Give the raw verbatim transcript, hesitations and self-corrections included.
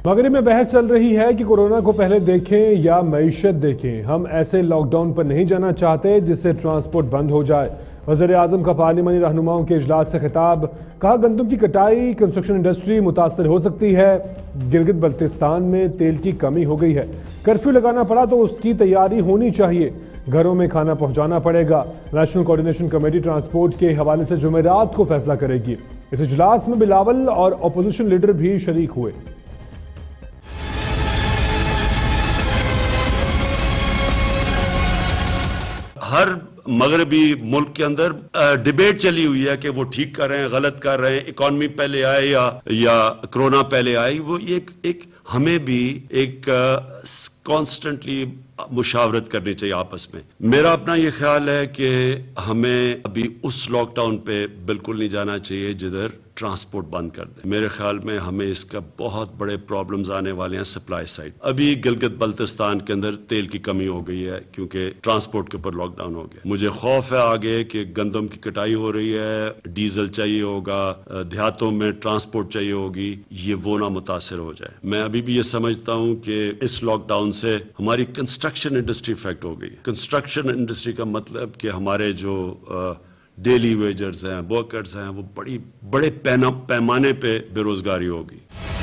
مغرب میں بحث چل رہی ہے کہ کورونا کو پہلے دیکھیں یا معیشت دیکھیں. ہم ایسے لاک ڈاؤن پر نہیں جانا چاہتے جس سے ٹرانسپورٹ بند ہو جائے. وزیر اعظم کا پارلیمانی رہنماؤں کے اجلاس سے خطاب. کہا گندم کی کٹائی کنسٹرکشن انڈسٹری متاثر ہو سکتی ہے. گلگت بلتستان میں تیل کی کمی ہو گئی ہے. کرفیو لگانا پڑا تو اس کی تیاری ہونی چاہیے. گھروں میں کھانا پہنچانا پڑے گا. نیشنل کوارڈینیشن کمیٹی ٹرانسپورٹ کے حوالے سے جمعرات کو فیصلہ کرے گی. اس اجلاس میں بلاول اور اپوزیشن لیڈر بھی شریک ہوئے. ہر مغربی ملک کے اندر ڈیبیٹ چلی ہوئی ہے کہ وہ ٹھیک کر رہے ہیں، غلط کر رہے ہیں، اکانومی پہلے آئے یا یا کرونا پہلے آئی. وہ ایک ایک ہمیں بھی ایک کانسٹنٹلی مشاورت کرنی چاہیے آپس میں. میرا اپنا یہ خیال ہے کہ ہمیں ابھی اس لاک ڈاؤن پہ بالکل نہیں جانا چاہیے جدھر ٹرانسپورٹ بند کر دیں. میرے خیال میں ہمیں اس کا بہت بڑے پرابلمز آنے والے ہیں سپلائی سائڈ. ابھی گلگت بلتستان کے اندر تیل کی کمی ہو گئی ہے کیونکہ ٹرانسپورٹ کے اوپر لاک ڈاؤن ہو گیا. مجھے خوف ہے آگے کہ گندم کی کٹائی ہو رہی ہے، ڈیزل چاہیے ہوگا، دیہاتوں میں ٹرانسپورٹ چاہیے ہوگی، یہ وہ نہ متاثر ہو جائے. میں ابھی بھی یہ سمجھتا ہوں کہ اس لاک ڈاؤن سے ہماری کنسٹرکشن انڈسٹری افیکٹ ہو گئی. کنسٹرکشن انڈسٹری کا مطلب کہ ہمارے جو ڈیلی ویجرز ہیں، ورکرز ہیں، وہ بڑی بڑے پیمانے پہ بے روزگاری ہوگی.